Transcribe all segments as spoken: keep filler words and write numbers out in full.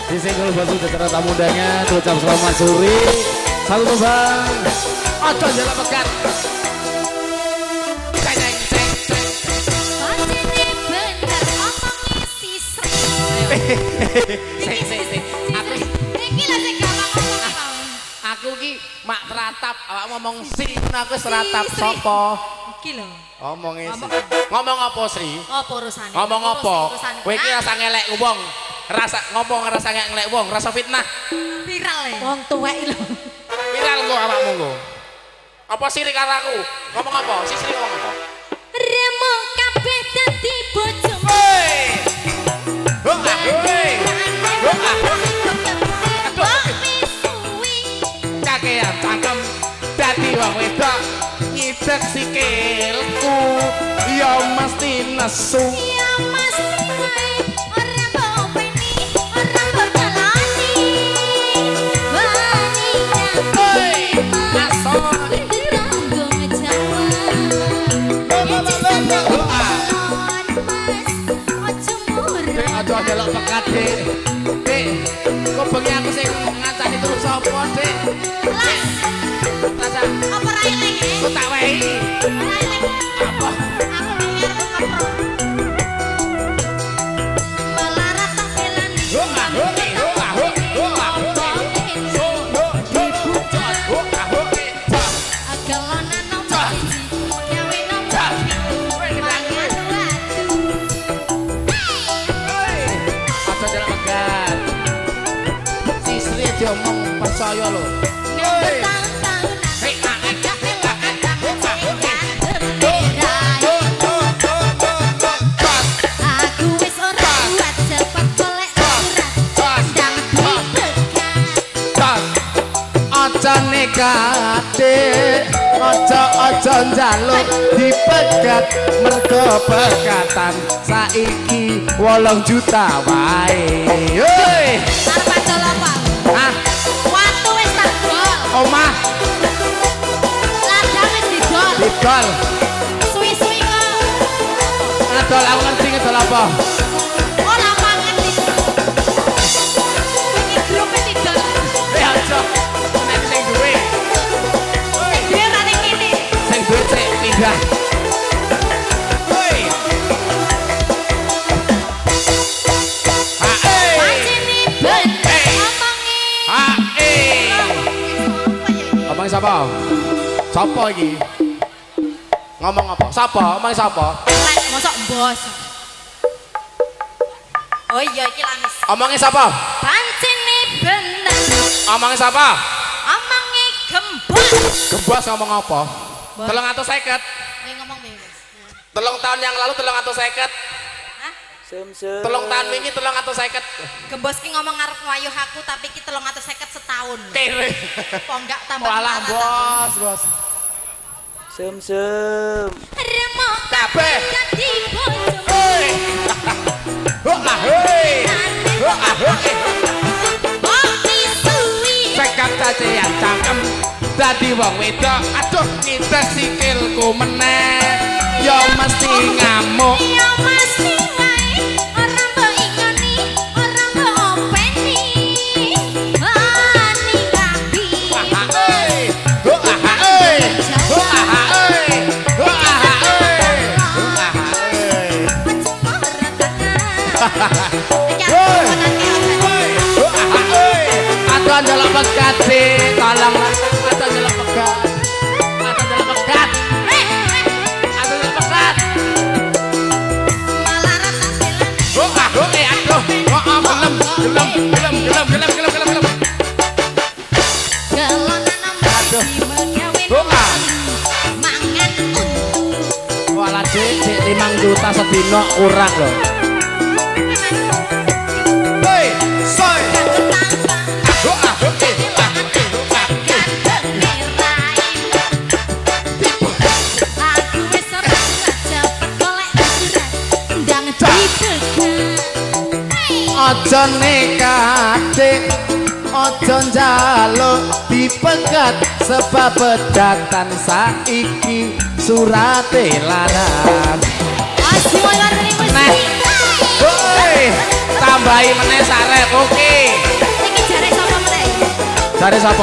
Disenggol batu jatara tamu undangan, ucap selamat sore. Satu tembang. Ojo jalan pekat. Ceng ceng ceng. Bojone bener omongi sisri. Sik sik sik. Aku iki lho sing gampang ngomong kamu. aku ki mak teratap, awak ngomong sri, aku seratap sapa? Iki lho. Ngomonge Sri. Ngomong apa Sri? Apa urusane? Ngomong apa? Urusane. Kowe iki rasa ngelek wong. Rasa ngomong rasa ngelek wong, rasa fitnah. Viral ya. Wong tuwek lho. Viral kok awakmu kok. Apa sirik karo aku? Ngomong apa? Si Sri ngomong apa? Remo kabeh dadi bojomu. Hei! Ho ah hei! Ho ah. Kok misuwi. Kakean cangkem dadi wong wedok nyidek sikilku ya mesti nesu. Ya mesti wae ora bopeni, ora berkelani. Wani Hei! Aso. tanggo Jawa. Ho ah. Mas, ojo murah. Dek aja delok pekat, Dek. Dek, kok bengi aku sing ngancani terus sapa, Dek? Las, Rasa apa ra eling? ku tak wehi. Ora eling. Apa? Aku mikir ku ngepro. Melarat tak belani. Ho ah, ho eh, ho ah, ho, ho ah, ho eh. Ho, ho, ho, cot, ho ah, ho eh, cot. Agalonan nomor siji, gawe nomor Cot. pitu, Weh, mangan kita- watu. Hei, aja delok pekat. Si Sri diomong percaya lho. Hei. Bertahun-tahunan, Hei, ah, eh, gak eh, ah, eh, datang ho ah, ho eh. gembira. Ho, ho, ho, ho, ho, cot. Aku wis ora kuat cepet golek surat, Cot. ndang dipegat. Cot. Aja nekate, aja aja njaluk dipegat mergo pegatan saiki wolong juta wae. Hei, Arep adol apa? ah, Watu wis tak gol, omah ladang wis didol. didol. Suwi-suwi kok. Ngedol aku ngerti ngedol apa? Oh lapangan di. Iki grup didol. Eh aja, nek sing duwe, Sing dhewe ra ning kene. sing duwe sik pindah. Hei. Ah, eh. Pancene bener Hey. omongi. Ah, eh. Omong sapa? Sapa iki? Ngomong apa? Sapa? Omong sapa? Lek mosok bos. Oh iya iki lamis. Omongnya sapa? Pancene bener Omongnya sapa? omongi gembos. Gebas ngomong apa? Bos. Telung atus seket. Kowe ngomong bebas. Telung tahun yang lalu telung atus seket. Hah? Sem-sem. Telung tahun wingi telung atus seket. Gembos ki ngomong ngarep nguyuh aku tapi ki telung atus seket setahun. Kere. Kok enggak tambah Walah melarat. bos, bos. Sem-sem. Remo Kabeh. dadi bojomu. Hei. Ho ah hei. Ho ah hei. Oh misuwi. Sekat cacean cangkem dadi wong wedok. Aduh ngidek sikilku meneh. Ya mesti ngamuk. Ya mesti wae ora mbok ingoni, ora mbok openi. Wani kapi. Ah hei. Ho ah hei. Ho ah hei. Ho ah hei. Ho ah hei. Cemara tangan. Iki aku Hei. ngonake ojo. Ho ah hei. Aduh njaluk pegat sih. Tolong aduh njaluk pegat. Aduh njaluk pegat. Eh, eh, Aduh njaluk pegat. malarat tak belan. Ho ah ho eh aduh. Ho ah gelem gelem gelem gelem gelem gelem gelem gelem. Gelonan nomor Aduh. siji megawe Ho ah. mangan untu. Walah cek cek limang juta sedina kurang loh. Hei, soy. Ho ah ho eh ah ho eh ho ah eh. Aja nekate, aja njaluk dipegat sebab pedatan saiki surate larang. Nah, woi, tambah nambahi meneh sarep. Oke. Iki jare sapa meneh? Jare sapa?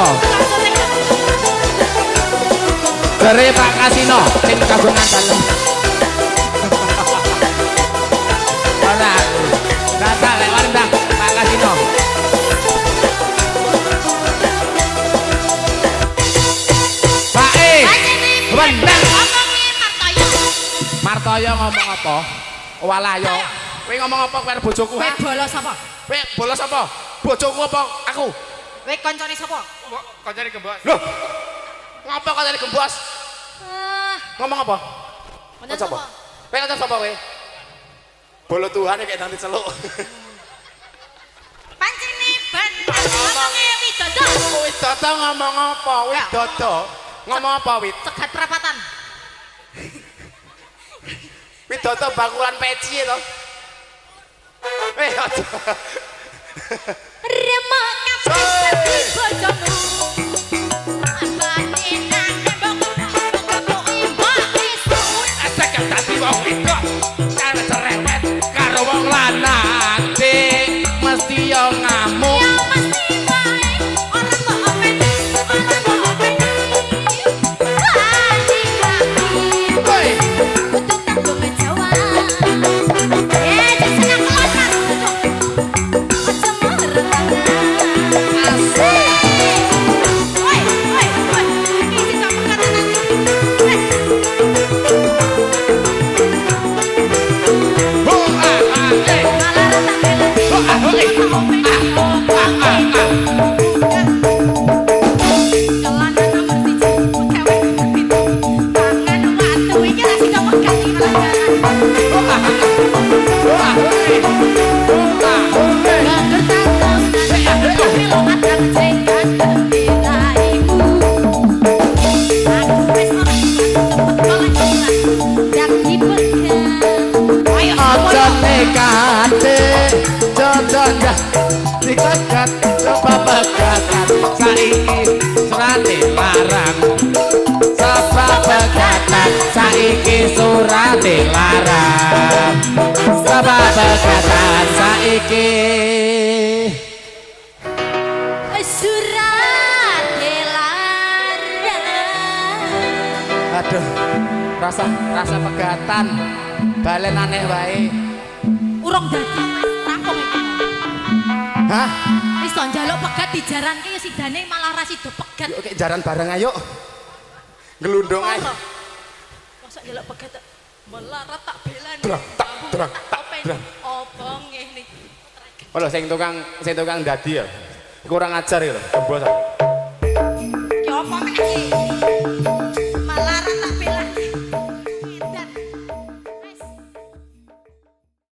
Jare Pak Kasino sing kagungan dalem. Ora. Rasa lek warendang Pak Kasino. Pak E. Rendang. Martoyo ngomong apa? Walayo. Kowe ngomong apa kowe bojoku ha? Kowe bolos sapa? Kowe bolos apa? Bojoku apa aku? Kowe kancane sapa? Kancane gembos. Loh. Ngapa kancane gembos? Eh, Ngomong apa? Kancane Sapa? sapa? Kowe kancane sapa kowe? Bolo Tuhan kayak nanti celuk. Pancene ben ngomonge Widodo. Widodo ngomong apa? Widodo ngomong apa wit? Cegat perapatan. Widodo bakulan peci to. Eh aja. Remok kabeh bojomu. Ambane nang tembok tembok imbak isu. Asek dadi wong wedok. Cara cerewet karo wong lanang. Dik mesti yo ngamuk. Ya mesti wae ora mbok openi, ora mbok openi. Hati kaki. Woi. Kudu kanggo Jawa. Eh, jeneng kelotan. Aja merenang. Asik. Woi, woi, woi. Iki kamu kata nanti. Ho ah ah eh. Malah rata bela. Ho ah ho eh. Ah ah ah. Celana nomor siji, pegawai pintu. Tangan watu iki ra sida megat iki malah jalan. Ho ah ah. Ho ah ho eh. Ho ah ho eh. Geger tangan tapi lo akan cengat gembiraimu. Aku wis ora cepet malah jalan. Dak dipegang. Ayo Aja nekate jodoh dah dikekat coba pegatan saiki surate larang coba pegatan saiki surate larang coba pegatan saiki surat dilarang. aduh rasa rasa pegatan balen aneh wae Urung dadi rampung iki. hah Wis to njaluk pegat dijaranke ya sidane malah ra sida pegat. yuk kayak jaran bareng ayo ngelundung ae Apa? Mosok njaluk pegat tak melarat tak belani. Drang, tak, drang, tak, drang. Apa ngene? oh lho sing tukang sing tukang dadi ya kurang ajar ya lho bos Ki apa meneh iki?